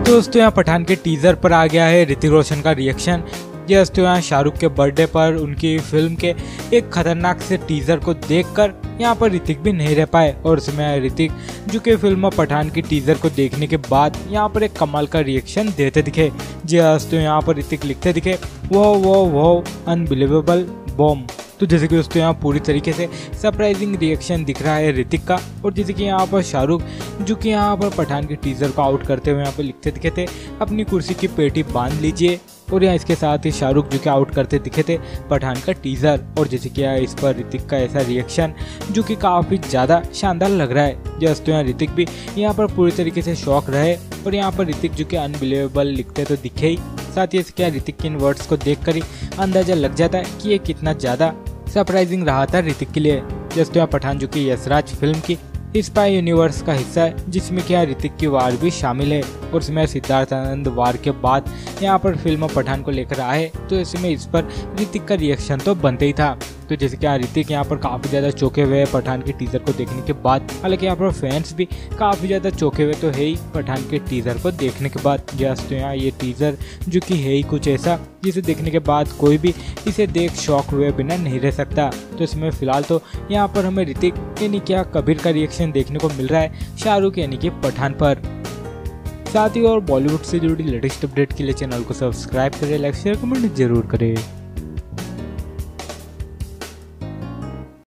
दोस्तों यहाँ पठान के टीजर पर आ गया है ऋतिक रोशन का रिएक्शन। दोस्तों यहाँ शाहरुख के बर्थडे पर उनकी फिल्म के एक खतरनाक से टीजर को देखकर यहाँ पर ऋतिक भी नहीं रह पाए और उसमें ऋतिक जो कि फिल्म पठान की टीजर को देखने के बाद यहाँ पर एक कमाल का रिएक्शन देते दिखे। जी दोस्तों यहाँ पर ऋतिक लिखते दिखे वो अनबिलीवेबल बॉम्ब। तो जैसे कि दोस्तों यहाँ पूरी तरीके से सरप्राइजिंग रिएक्शन दिख रहा है ऋतिक का। और जैसे कि यहाँ पर शाहरुख जो कि यहाँ पर पठान के टीजर को आउट करते हुए यहाँ पर लिखते दिखे थे अपनी कुर्सी की पेटी बांध लीजिए। और यहाँ इसके साथ ही शाहरुख जो कि आउट करते दिखे थे पठान का टीजर। और जैसे कि यहाँ इस पर ऋतिक का ऐसा रिएक्शन जो कि काफ़ी ज़्यादा शानदार लग रहा है। दोस्तों यहाँ ऋतिक भी यहाँ पर पूरी तरीके से शॉक रहे और यहाँ पर ऋतिक जो कि अनबिलीवेबल लिखते तो दिखे ही। साथ ही इसके ऋतिक के इन वर्ड्स को देखकर ही अंदाजा लग जाता है कि ये कितना ज़्यादा सरप्राइजिंग रहा था ऋतिक के लिए। दोस्तों यहाँ पठान जो कि यशराज फिल्म की स्पाई यूनिवर्स का हिस्सा है जिसमें क्या ऋतिक की वार भी शामिल है। और इसमें सिद्धार्थ आनंद वार के बाद यहाँ पर फिल्म पठान को लेकर आए तो इसमें इस पर ऋतिक का रिएक्शन तो बनते ही था। तो जैसे कि ऋतिक यहाँ पर काफ़ी ज़्यादा चौंके हुए हैं पठान के टीज़र को देखने के बाद। हालांकि यहाँ पर फैंस भी काफ़ी ज़्यादा चौंके हुए तो है ही पठान के टीज़र को देखने के बाद। तो यहाँ ये टीज़र जो कि है ही कुछ ऐसा जिसे देखने के बाद कोई भी इसे देख शॉक हुए बिना नहीं रह सकता। तो इसमें फिलहाल तो यहाँ पर हमें ऋतिक यानी क्या कबीर का रिएक्शन देखने को मिल रहा है शाहरुख यानी कि पठान पर। साथ ही और बॉलीवुड से जुड़ी लेटेस्ट अपडेट के लिए चैनल को सब्सक्राइब करें, लाइक शेयर कमेंट जरूर करें।